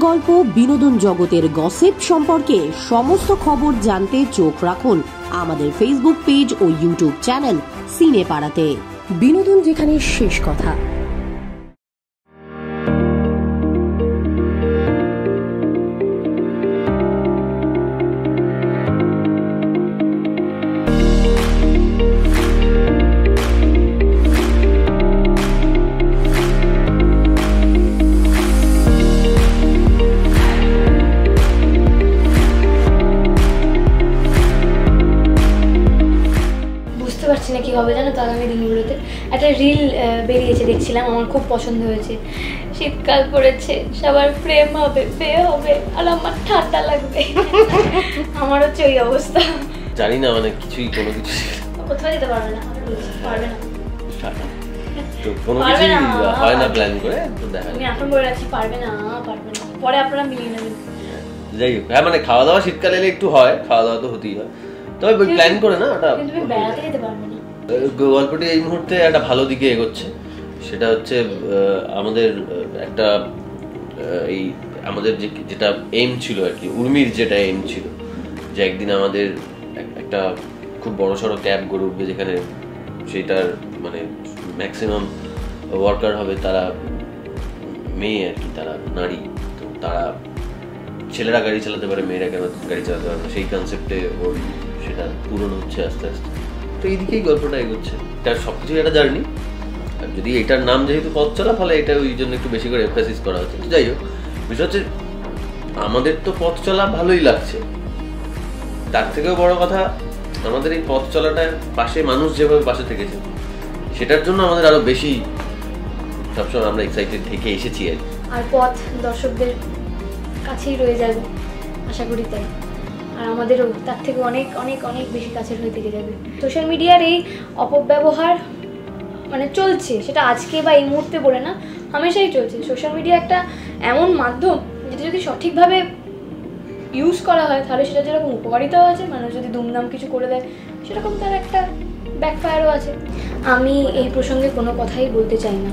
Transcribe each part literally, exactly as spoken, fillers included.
গল্প, বিনোদন জগতের গসিপ সম্পর্কে সমস্ত খবর জানতে চোখ রাখুন আমাদের ফেসবুক পেজ ও ইউটিউব চ্যানেল সিনেপাড়াতে। বিনোদন যেখানে শেষ কথা। কি হবে জানো তো, আগামী দিনগুলোতে একটা রিল বেরিয়েছে, দেখছিলাম, আমার খুব পছন্দ হয়েছে। শীতকাল পড়েছে, সবার প্রেম হবে, বিয়ে হবে, আর আমার ঠান্ডা লাগবে। আমার হচ্ছে ওই অবস্থা। জানি না, মানে কিছুই কোনো কিছু কোথাও যেতে পারবে না, পারবে না, তো কোনো কিছু হয় না প্ল্যান করে। তো দেখা আমি এখন বলে রাখছি, পারবে না, পারবে না, পরে আপনারা মিলিয়ে নেবেন। যাই হোক, হ্যাঁ মানে খাওয়া দাওয়া শীতকালে এলে একটু হয়, খাওয়া দাওয়া তো হতেই হয়, তবে প্ল্যান করে না ওটা। কিন্তু তুমি বেড়াতে যেতে পারবে না। গল্পটি এই মুহূর্তে একটা ভালো দিকে এগোচ্ছে। সেটা হচ্ছে আমাদের একটা এই আমাদের যে যেটা এম ছিল আর কি, উর্মির যেটা এম ছিল যে একদিন আমাদের একটা খুব বড় সড়ো ক্যাব গড়ে উঠবে, যেখানে সেটার মানে ম্যাক্সিমাম ওয়ার্কার হবে তারা মেয়ে আর কি, তারা নারী। তো তারা ছেলেরা গাড়ি চালাতে পারে, মেয়েরা কেন গাড়ি চালাতে পারে না, সেই কনসেপ্টে ওর সেটা পূরণ হচ্ছে আস্তে আস্তে। তো এইদিকেই গল্পটা এগোচ্ছে। তার সবকিছু একটা জার্নি, আর যদি এটার নাম যেহেতু পথ চলা, ফলে এটা ওই জন্য একটু বেশি করে এমফাসিস করা হচ্ছে। তো যাই হোক, বিষয় হচ্ছে আমাদের তো পথ চলা ভালোই লাগছে, তার থেকেও বড় কথা আমাদের এই পথ চলাটার পাশে মানুষ যেভাবে পাশে থেকেছে, সেটার জন্য আমাদের আরো বেশি সবসময় আমরা এক্সাইটেড থেকে এসেছি আর আর পথ দর্শকদের কাছেই রয়ে যাবে, আশা করি তাই। আর আমাদেরও তার থেকে অনেক অনেক অনেক বেশি কাছের হয়ে থেকে যাবে। সোশ্যাল মিডিয়ার এই অপব্যবহার মানে চলছে, সেটা আজকে বা এই মুহূর্তে বলে না, হামেশাই চলছে। সোশ্যাল মিডিয়া একটা এমন মাধ্যম যেটা যদি সঠিকভাবে ইউজ করা হয়, তাহলে সেটা যেরকম উপকারিতাও আছে, মানুষ যদি দুমদাম কিছু করে দেয় সেরকম তার একটা ব্যাকফায়ারও আছে। আমি এই প্রসঙ্গে কোনো কথাই বলতে চাই না।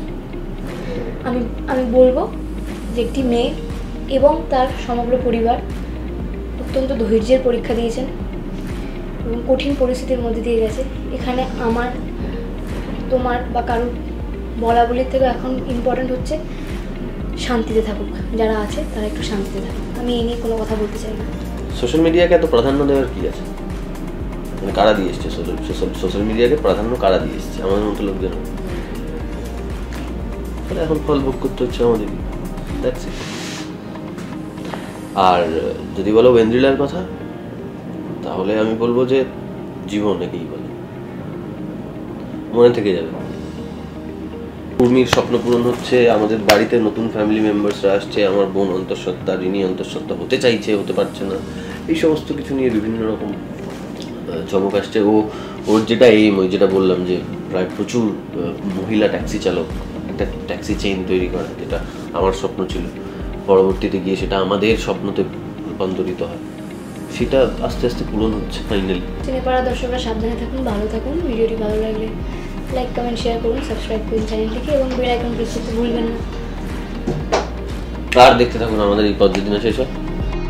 আমি আমি বলবো যে একটি মেয়ে এবং তার সমগ্র পরিবার অত্যন্ত ধৈর্যের পরীক্ষা দিয়েছেন এবং কঠিন পরিস্থিতির মধ্যে দিয়ে গেছে। এখানে আমার, তোমার বা কারোর বলা বলির থেকে এখন ইম্পর্টেন্ট হচ্ছে শান্তিতে থাকুক, যারা আছে তারা একটু শান্তিতে থাকুক। আমি এই নিয়ে কোনো কথা বলতে চাই না। সোশ্যাল মিডিয়াকে এত প্রাধান্য দেওয়ার কি আছে? মানে কারা দিয়ে এসছে সোশ্যাল মিডিয়াকে প্রাধান্য? কারা দিয়ে এসছে? আমাদের মতো লোকজন। তাহলে এখন ফল ভোগ করতে হচ্ছে আমাদের। আর যদি বলো ওয়েন্দ্রিলার কথা, তাহলে আমি বলবো যে জীবন একেই বলে, মনে থেকে যাবে। উর্মির স্বপ্ন পূরণ হচ্ছে, আমাদের বাড়িতে নতুন ফ্যামিলি মেম্বার্সরা আসছে, আমার বোন অন্তঃসত্ত্বা, রিনি অন্তঃসত্ত্বা হতে চাইছে, হতে পারছে না, এই সমস্ত কিছু নিয়ে বিভিন্ন রকম চমক আসছে। ও ওর যেটা এইম, ওই যেটা বললাম যে প্রায় প্রচুর মহিলা ট্যাক্সি চালক, একটা ট্যাক্সি চেইন তৈরি করা, যেটা আমার স্বপ্ন ছিল, পরবর্তীতে গিয়ে সেটা আমাদের স্বপ্নতে রূপান্তরিত হয়, সেটা আস্তে আস্তে পূরণ হচ্ছে ফাইনালি। সিনেপাড়া দর্শকরা সাবধানে থাকুন, ভালো থাকুন। ভিডিওটি ভালো লাগলে লাইক, কমেন্ট, শেয়ার করুন, সাবস্ক্রাইব করুন চ্যানেলটিকে এবং বেল আইকন প্রেস করতে ভুলবেন না। আর দেখতে থাকুন আমাদের এই পথ যদি না শেষ হয়।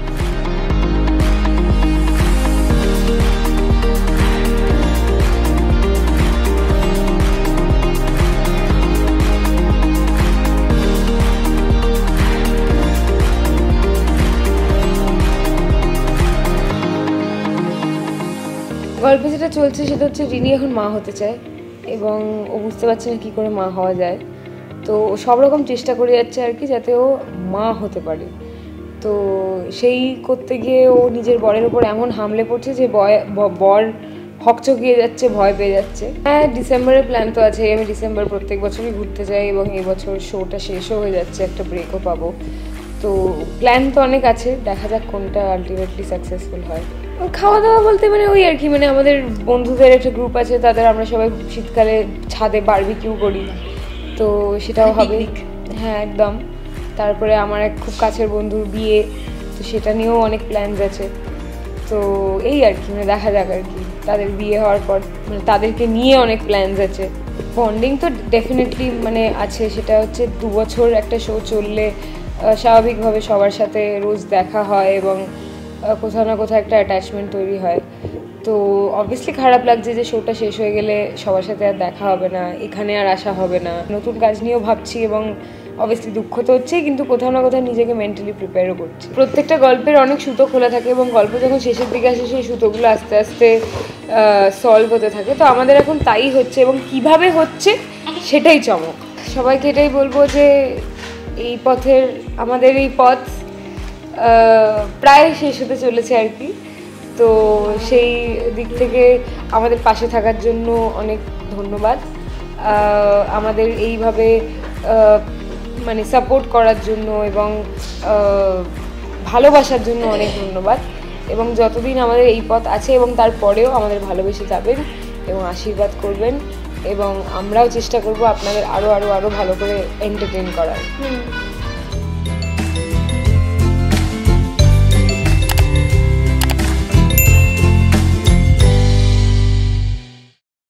গল্পে যেটা চলছে সেটা হচ্ছে রিনি এখন মা হতে চায় এবং ও বুঝতে পারছে না কী করে মা হওয়া যায়। তো সব রকম চেষ্টা করে যাচ্ছে আর কি, যাতে ও মা হতে পারে। তো সেই করতে গিয়ে ও নিজের বরের ওপর এমন হামলে পড়ছে যে বর হকচকিয়ে যাচ্ছে, ভয় পেয়ে যাচ্ছে। হ্যাঁ, ডিসেম্বরের প্ল্যান তো আছে, আমি ডিসেম্বর প্রত্যেক বছরই ঘুরতে যাই এবং এবছর শোটা শেষও হয়ে যাচ্ছে, একটা ব্রেকও পাবো। তো প্ল্যান তো অনেক আছে, দেখা যাক কোনটা আলটিমেটলি সাকসেসফুল হয়। খাওয়া দাওয়া বলতে মানে ওই আর কি, মানে আমাদের বন্ধুদের একটা গ্রুপ আছে, তাদের আমরা সবাই শীতকালে ছাদে বারবিকিউ করি, তো সেটাও হবে। হ্যাঁ একদম। তারপরে আমার এক খুব কাছের বন্ধুর বিয়ে, তো সেটা নিয়েও অনেক প্ল্যানস আছে। তো এই আর কি, মানে দেখা যাক আর কি, তাদের বিয়ে হওয়ার পর মানে তাদেরকে নিয়ে অনেক প্ল্যানস আছে। বন্ডিং তো ডেফিনেটলি মানে আছে, সেটা হচ্ছে দু বছর একটা শো চললে স্বাভাবিকভাবে সবার সাথে রোজ দেখা হয় এবং কোথাও না কোথাও একটা অ্যাটাচমেন্ট তৈরি হয়। তো অবভিয়াসলি খারাপ লাগছে যে শোটা শেষ হয়ে গেলে সবার সাথে আর দেখা হবে না, এখানে আর আসা হবে না। নতুন কাজ নিয়েও ভাবছি এবং অবভিয়াসলি দুঃখ তো হচ্ছেই, কিন্তু কোথাও না কোথাও নিজেকে মেন্টালি প্রিপেয়ারও করছি। প্রত্যেকটা গল্পের অনেক সুতো খোলা থাকে এবং গল্প যখন শেষের দিকে আসে সেই সুতোগুলো আস্তে আস্তে সলভ হতে থাকে। তো আমাদের এখন তাই হচ্ছে এবং কিভাবে হচ্ছে সেটাই চমক। সবাইকে এটাই বলবো যে এই পথের আমাদের এই পথ প্রায় শেষ হতে চলেছে আর কি। তো সেই দিক থেকে আমাদের পাশে থাকার জন্য অনেক ধন্যবাদ, আমাদের এইভাবে মানে সাপোর্ট করার জন্য এবং ভালোবাসার জন্য অনেক ধন্যবাদ। এবং যতদিন আমাদের এই পথ আছে এবং তারপরেও আমাদের ভালোবেসে যাবেন এবং আশীর্বাদ করবেন এবং আমরাও চেষ্টা করব আপনাদের আরও আরও আরও ভালো করে এন্টারটেইন করার।